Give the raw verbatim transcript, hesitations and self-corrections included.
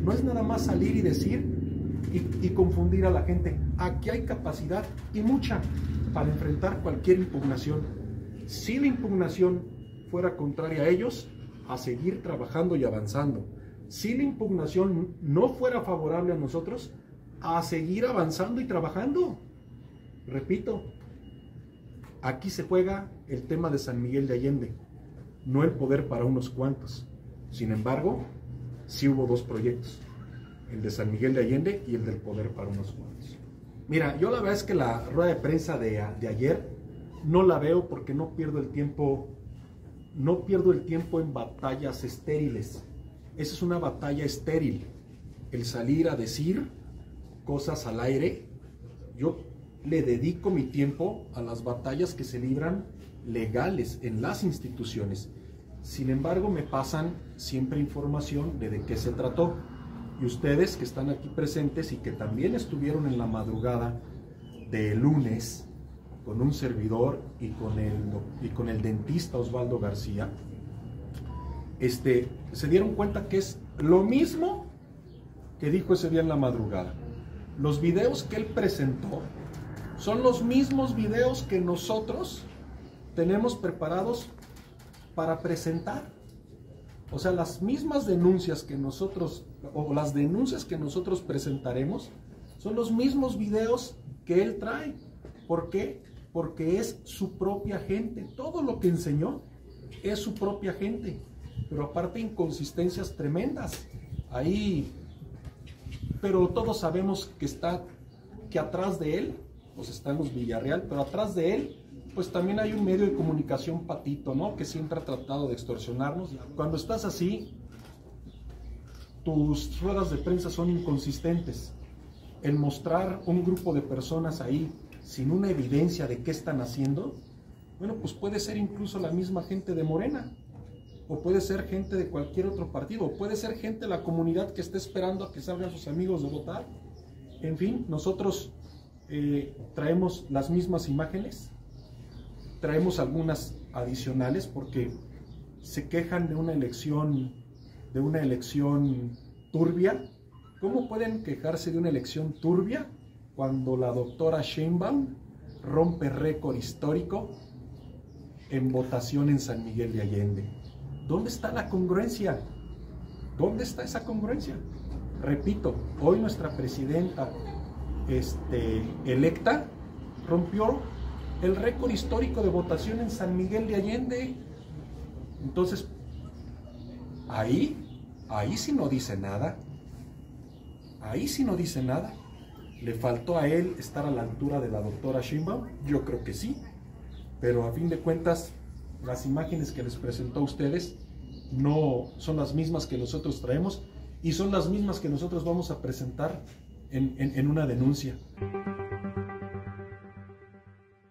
No es nada más salir y decir y, y confundir a la gente. Aquí hay capacidad y mucha para enfrentar cualquier impugnación. Si la impugnación fuera contraria a ellos, a seguir trabajando y avanzando. Si la impugnación no fuera favorable a nosotros, a seguir avanzando y trabajando. Repito, aquí se juega el tema de San Miguel de Allende, no el poder para unos cuantos. Sin embargo, sí hubo dos proyectos, el de San Miguel de Allende y el del poder para unos cuantos. Mira, yo la verdad es que la rueda de prensa de, de ayer no la veo porque no pierdo el tiempo, no pierdo el tiempo en batallas estériles. Esa es una batalla estéril, el salir a decir cosas al aire. Yo le dedico mi tiempo a las batallas que se libran legales en las instituciones. Sin embargo, me pasan siempre información de de qué se trató. Y ustedes que están aquí presentes y que también estuvieron en la madrugada de lunes con un servidor y con el, y con el dentista Osvaldo García, este, se dieron cuenta que es lo mismo que dijo ese día en la madrugada. Los videos que él presentó son los mismos videos que nosotros tenemos preparados para presentar. O sea, las mismas denuncias que nosotros, o las denuncias que nosotros presentaremos, son los mismos videos que él trae. ¿Por qué? Porque es su propia gente. Todo lo que enseñó es su propia gente. Pero aparte, inconsistencias tremendas. Ahí, pero todos sabemos que está, que atrás de él, pues están los Villarreal, pero atrás de él, pues también hay un medio de comunicación patito, ¿no? Que siempre ha tratado de extorsionarnos. Cuando estás así, tus ruedas de prensa son inconsistentes. El mostrar un grupo de personas ahí sin una evidencia de qué están haciendo, bueno, pues puede ser incluso la misma gente de Morena, o puede ser gente de cualquier otro partido, o puede ser gente de la comunidad que esté esperando a que salgan sus amigos de votar. En fin, nosotros eh, traemos las mismas imágenes, traemos algunas adicionales porque se quejan de una elección, de una elección turbia. ¿Cómo pueden quejarse de una elección turbia cuando la doctora Sheinbaum rompe récord histórico en votación en San Miguel de Allende? ¿Dónde está la congruencia? ¿Dónde está esa congruencia? Repito, hoy nuestra presidenta este, electa rompió el récord histórico de votación en San Miguel de Allende. Entonces, ahí, ahí sí no dice nada. Ahí sí no dice nada. ¿Le faltó a él estar a la altura de la doctora Sheinbaum? Yo creo que sí. Pero a fin de cuentas, las imágenes que les presentó a ustedes no son las mismas que nosotros traemos y son las mismas que nosotros vamos a presentar en, en, en una denuncia.